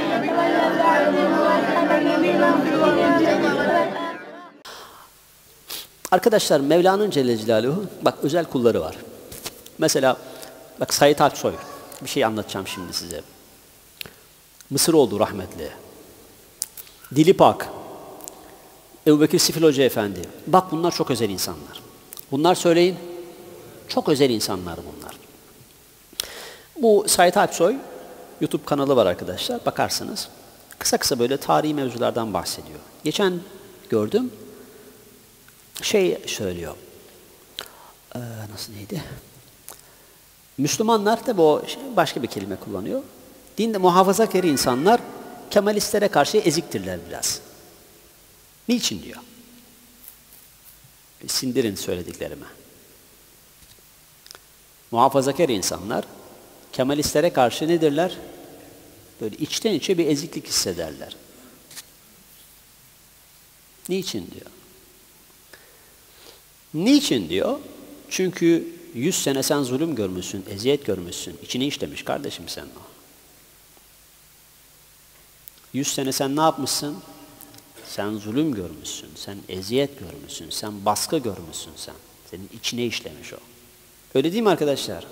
Arkadaşlar Mevla'nın Celle Celaluhu, bak özel kulları var. Mesela bak Said Aksoy, bir şey anlatacağım şimdi size. Mısır oldu rahmetli. Dilip Ak, Ebubekir Sifil Hoca Efendi. Bak bunlar çok özel insanlar. Bunlar söyleyin, çok özel insanlar bunlar. Bu Said Aksoy, YouTube kanalı var arkadaşlar, bakarsınız. Kısa kısa böyle tarihi mevzulardan bahsediyor. Geçen gördüm, söylüyor. Nasıl neydi? Müslümanlar tabi o başka bir kelime kullanıyor. Dinde muhafazakar insanlar Kemalistlere karşı eziktirler biraz. Niçin diyor? Sindirin söylediklerimi. Muhafazakar insanlar Kemalistlere karşı nedirler? Böyle içten içe bir eziklik hissederler. Niçin diyor? Niçin diyor? Çünkü 100 sene sen zulüm görmüşsün, eziyet görmüşsün. İçine işlemiş kardeşim sen o. 100 sene sen ne yapmışsın? Sen zulüm görmüşsün, sen eziyet görmüşsün, sen baskı görmüşsün sen. Senin içine işlemiş o. Öyle değil mi arkadaşlar?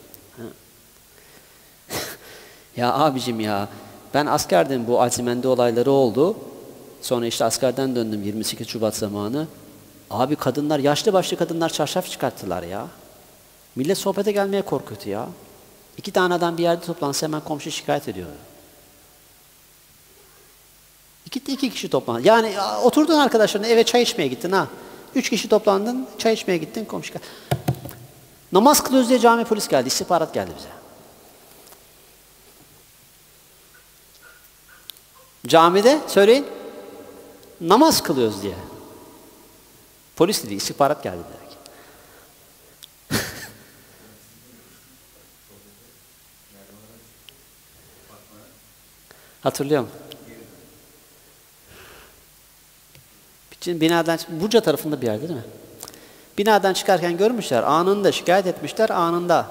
Ya abicim ya, ben askerdim, bu Azimen'de olayları oldu. Sonra işte askerden döndüm 28 Şubat zamanı. Abi kadınlar, yaşlı başlı kadınlar çarşaf çıkarttılar ya. Millet sohbete gelmeye korkuyordu ya. 2 tane adam bir yerde toplansa hemen komşu şikayet ediyor. İki kişi toplandı. Yani oturdun arkadaşlarına eve çay içmeye gittin ha. 3 kişi toplandın, çay içmeye gittin, komşu şikayet. Namaz kılıyoruz diye cami polis geldi, istihbarat geldi bize. Camide söyleyin, namaz kılıyoruz diye. Polis dedi, istihbarat geldi direkt. Hatırlıyorum. Binadan, Burca tarafında bir yerde değil mi? Binadan çıkarken görmüşler, anında şikayet etmişler, anında.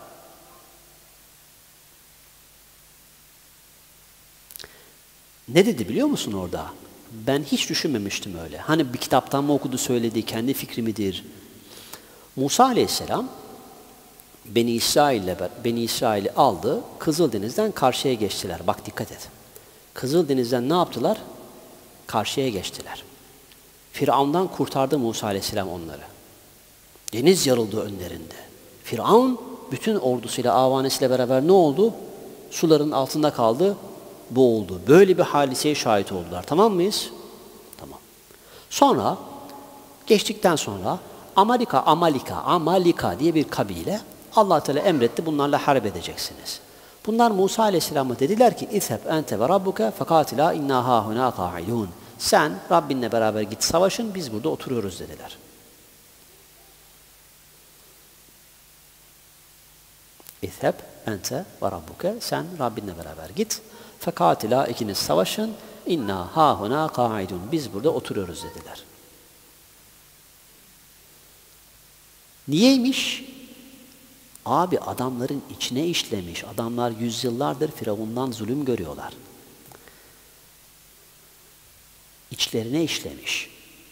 Ne dedi biliyor musun orada? Ben hiç düşünmemiştim öyle. Hani bir kitaptan mı okudu söyledi, kendi fikri midir? Musa Aleyhisselam Beni İsrail'i aldı, Kızıldeniz'den karşıya geçtiler. Bak dikkat et. Kızıldeniz'den ne yaptılar? Karşıya geçtiler. Firavun'dan kurtardı Musa Aleyhisselam onları. Deniz yarıldı önlerinde. Firavun bütün ordusuyla, avanesiyle beraber ne oldu? Suların altında kaldı, boğuldu. Böyle bir hadiseye şahit oldular. Tamam mıyız? Tamam. Sonra, geçtikten sonra Amalika diye bir kabile Allah Teala emretti, bunlarla harp edeceksiniz. Bunlar Musa Aleyhisselam'a dediler ki İzheb ente ve rabbuke fekatila inna hahuna qa'idun. Sen Rabbinle beraber git savaşın, biz burada oturuyoruz dediler. İzheb ente ve rabbuke, sen Rabbinle beraber git. Fekatila, ikiniz savaşın. İnna hahuna qa'idun. Biz burada oturuyoruz dediler. Niyeymiş? Abi adamların içine işlemiş. Adamlar yüzyıllardır Firavundan zulüm görüyorlar. İçlerine işlemiş.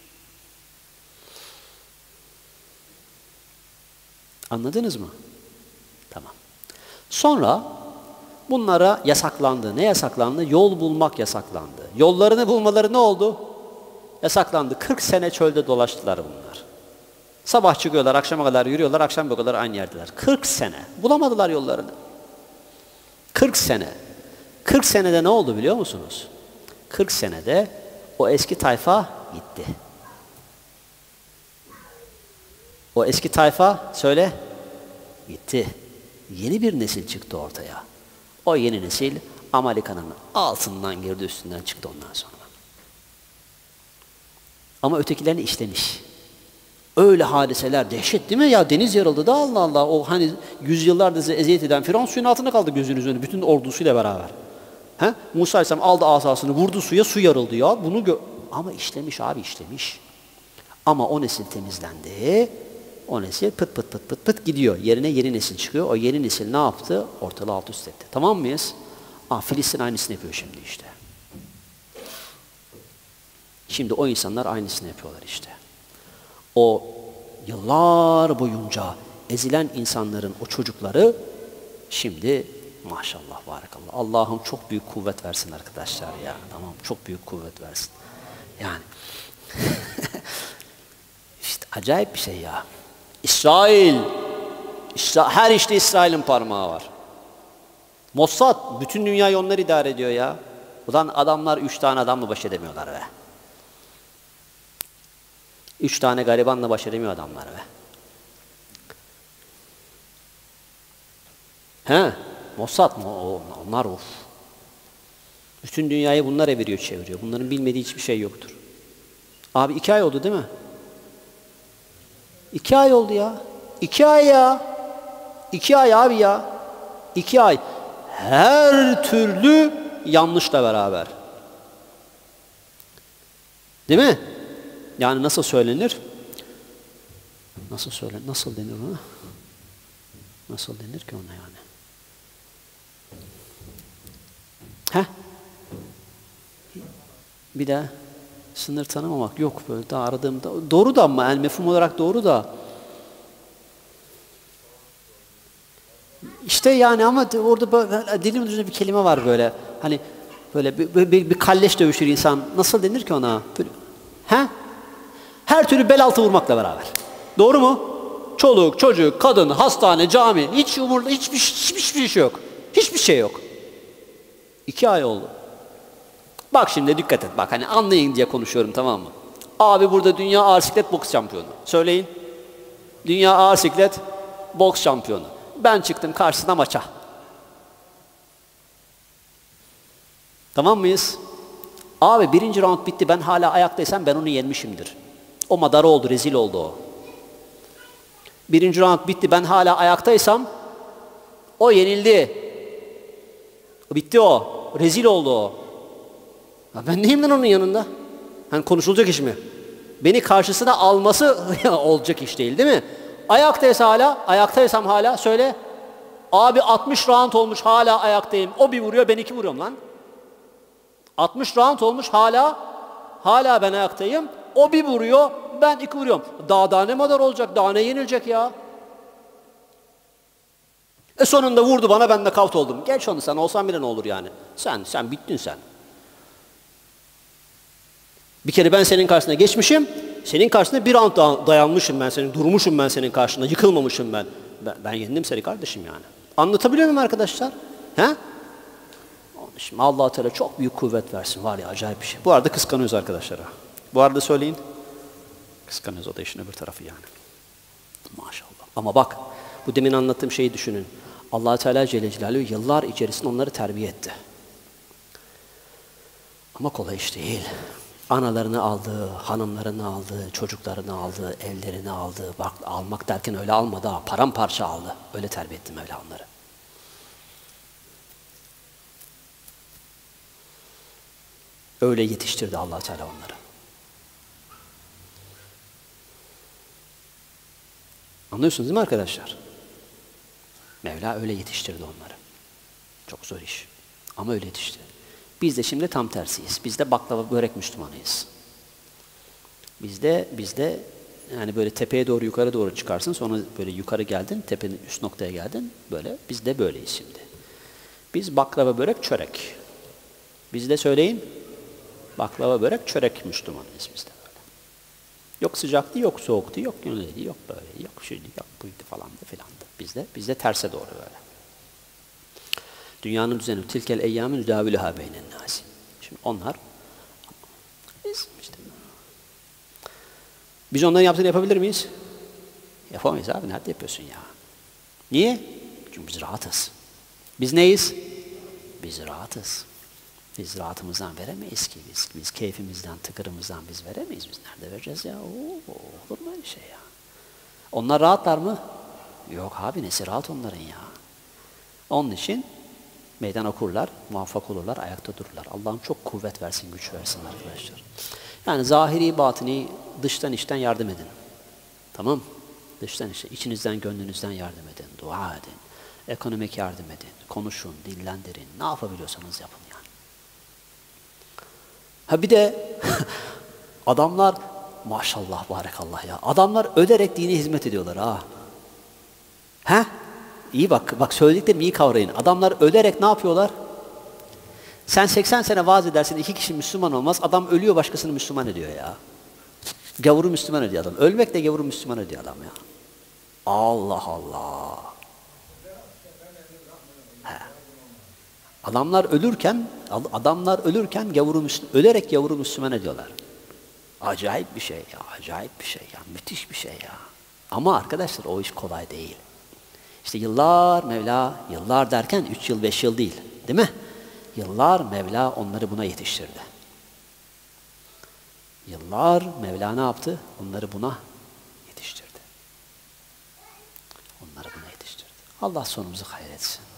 Anladınız mı? Tamam. Sonra bunlara yasaklandı. Ne yasaklandı? Yol bulmak yasaklandı. Yollarını bulmaları ne oldu? Yasaklandı. 40 sene çölde dolaştılar bunlar. Sabah çıkıyorlar, akşama kadar yürüyorlar, akşam kadar aynı yerdeler. 40 sene. Bulamadılar yollarını. 40 sene. 40 senede ne oldu biliyor musunuz? 40 senede o eski tayfa gitti. O eski tayfa, söyle, gitti. Yeni bir nesil çıktı ortaya. O yeni nesil Amalika'nın altından girdi, üstünden çıktı ondan sonra. Ama ötekilerini işlemiş. Öyle hadiseler, dehşet değil mi? Ya deniz yarıldı da Allah Allah. O hani yüzyıllardır eziyet eden Firavun suyun altında kaldı gözünüzün önünde. Bütün ordusuyla beraber. He? Musa Aleyhisselam aldı asasını, vurdu suya, su yarıldı ya. Ama işlemiş abi, işlemiş. Ama o nesil temizlendi. O nesil pıt pıt pıt pıt pıt gidiyor. Yerine yeni nesil çıkıyor. O yeni nesil ne yaptı? Ortalığı alt üst etti. Tamam mıyız? Filistin aynısını yapıyor şimdi işte. Şimdi o insanlar aynısını yapıyorlar işte. O yıllar boyunca ezilen insanların o çocukları şimdi maşallah barakallah. Allah'ım çok büyük kuvvet versin arkadaşlar ya. Tamam, çok büyük kuvvet versin. Yani işte acayip bir şey ya. İsrail, her işte İsrail'in parmağı var. Mossad bütün dünyayı onlar idare ediyor ya. Ulan adamlar 3 tane adamla baş edemiyorlar be. 3 tane garibanla baş edemiyor adamlar be. Mossad mı? Onlar of. Bütün dünyayı bunlar eviriyor, çeviriyor. Bunların bilmediği hiçbir şey yoktur. Abi 2 ay oldu değil mi? 2 ay oldu ya. 2 ay ya. 2 ay abi ya. 2 ay. Her türlü yanlışla beraber. Değil mi? Yani nasıl söylenir? Nasıl denir ona? Nasıl denir ki ona yani? Bir de sınır tanımamak yok böyle daha aradığımda. Doğru da ama yani mefhum olarak doğru da. İşte yani ama orada böyle, dilimin ucunda bir kelime var böyle. Hani böyle bir kalleş dövüşür insan. Nasıl denir ki ona? Böyle, her türlü bel altı vurmakla beraber. Doğru mu? Çoluk, çocuk, kadın, hastane, cami. Hiç umurda hiçbir şey yok. Hiçbir şey yok. 2 ay oldu. Bak şimdi dikkat et. Bak hani anlayın diye konuşuyorum, tamam mı? Abi burada dünya ağır siklet boks şampiyonu. Söyleyin. Dünya ağır siklet boks şampiyonu. Ben çıktım karşısına maça. Tamam mıyız? Abi 1. round bitti. Ben hala ayaktaysam ben onu yenmişimdir. O madara oldu, rezil oldu o. 1. round bitti. Ben hala ayaktaysam o yenildi. Bitti o. Rezil oldu o. Ya ben neyim lan onun yanında? Hani konuşulacak iş mi? Beni karşısına alması olacak iş değil, değil mi? Ayaktaysam hala söyle. Abi 60 round olmuş hala ayaktayım. O bir vuruyor, ben 2 vuruyorum lan. 60 round olmuş hala ben ayaktayım. O bir vuruyor, ben 2 vuruyorum. Daha ne kadar olacak? Daha ne yenilecek ya? Sonunda vurdu bana, ben de kavt oldum. Geç onu, sen olsan bile ne olur yani? Sen bittin sen. Bir kere ben senin karşısına geçmişim. Senin karşısında bir round dayanmışım ben senin. Durmuşum ben senin karşında. Yıkılmamışım ben. Ben yendim seni kardeşim yani. Anlatabiliyor muyum arkadaşlar? Şimdi Allah-u Teala çok büyük kuvvet versin. Var ya, acayip bir şey. Bu arada kıskanıyoruz arkadaşlara. Bu arada söyleyin. Kıskanıyoruz, o da işin öbür tarafı yani. Maşallah. Ama bak, bu demin anlattığım şeyi düşünün. Allah-u Teala Celle Celaluhu yıllar içerisinde onları terbiye etti. Ama kolay iş değil. Analarını aldı, hanımlarını aldı, çocuklarını aldı, evlerini aldı. Bak, almak derken öyle almadı ha, paramparça aldı. Öyle terbiye etti Mevla onları. Öyle yetiştirdi Allah Teala onları. Anlıyorsunuz değil mi arkadaşlar? Mevla öyle yetiştirdi onları. Çok zor iş. Ama öyle yetiştirdi. Biz de şimdi tam tersiyiz. Biz de baklava börek Müslümanıyız. Bizde yani böyle tepeye doğru yukarı doğru çıkarsın, sonra böyle yukarı geldin, tepenin üst noktaya geldin, böyle biz de böyleyiz şimdi. Biz baklava börek çörek. Bizde söyleyin, baklava börek çörek Müslümanıyız bizde böyle. Yok sıcaktı, yok soğuktu, yok öyleydi, yok böyle, yok şuydu, yok buydu falandı filandı. Bizde terse doğru böyle. Dünyanın düzeni, tilkel eyyâmü nüdâvülühâ beynen nâsi. Şimdi onlar, biz onların yaptığını yapabilir miyiz? Yapamayız abi, nerede yapıyorsun ya? Niye? Çünkü biz rahatız. Biz neyiz? Biz rahatız. Biz rahatımızdan veremeyiz ki. Biz keyfimizden, tıkırımızdan biz veremeyiz. Biz nerede vereceğiz ya? Olur mu öyle şey ya? Onlar rahatlar mı? Yok abi, nesi rahat onların ya? Onun için meydan okurlar, muvaffak olurlar, ayakta dururlar. Allah'ım çok kuvvet versin, güç versin arkadaşlar. Yani zahiri, batini, dıştan içten yardım edin. Tamam? Dıştan içten, içinizden, gönlünüzden yardım edin, dua edin. Ekonomik yardım edin, konuşun, dillendirin, ne yapabiliyorsanız yapın yani. Ha bir de adamlar maşallah barakallah ya, adamlar ölerek dine hizmet ediyorlar ha. He? İyi bak söylediklerimi iyi kavrayın. Adamlar ölerek ne yapıyorlar? Sen 80 sene vaaz edersin, 2 kişi Müslüman olmaz, adam ölüyor başkasını Müslüman ediyor ya. Gavuru Müslüman ediyor adam. Ölmek de gavuru Müslüman ediyor adam ya. Allah Allah. He. Adamlar ölürken ölerek gavuru Müslüman ediyorlar. Acayip bir şey ya, acayip bir şey ya, müthiş bir şey ya. Ama arkadaşlar o iş kolay değil. İşte yıllar yıllar derken 3 yıl 5 yıl değil, değil mi? Yıllar Mevla onları buna yetiştirdi. Yıllar Mevla ne yaptı? Onları buna yetiştirdi. Allah sonumuzu hayretsin.